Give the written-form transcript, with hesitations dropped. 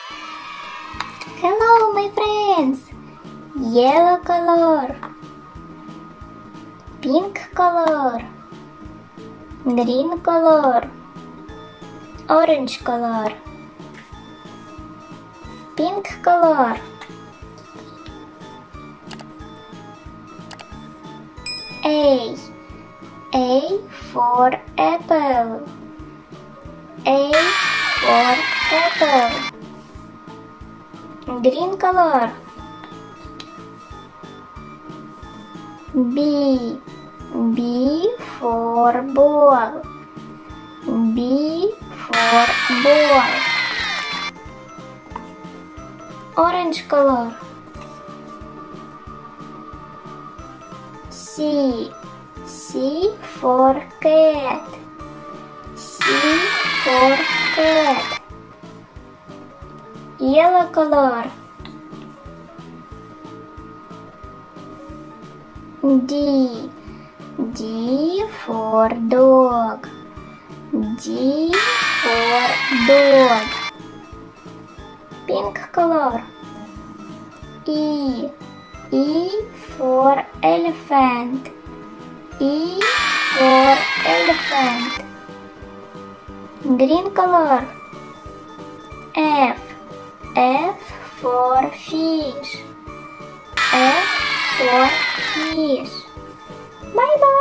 Hello, my friends! Yellow color, pink color, green color, orange color, pink color, A for apple, A for apple, green color, B for ball, B for ball, orange color, C for cat, C for cat, yellow color, D for dog, D for dog, pink color, E for elephant, E for elephant, green color, F for fish, F for fish. Bye bye.